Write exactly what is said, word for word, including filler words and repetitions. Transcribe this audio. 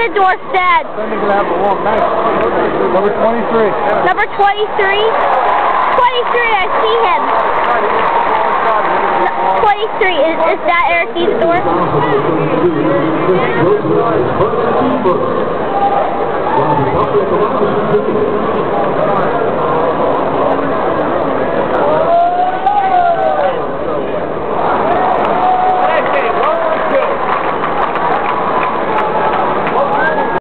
the doorstep. Number twenty-three. Number twenty-three. twenty-three, I see him. twenty-three, is, is that Eric's door?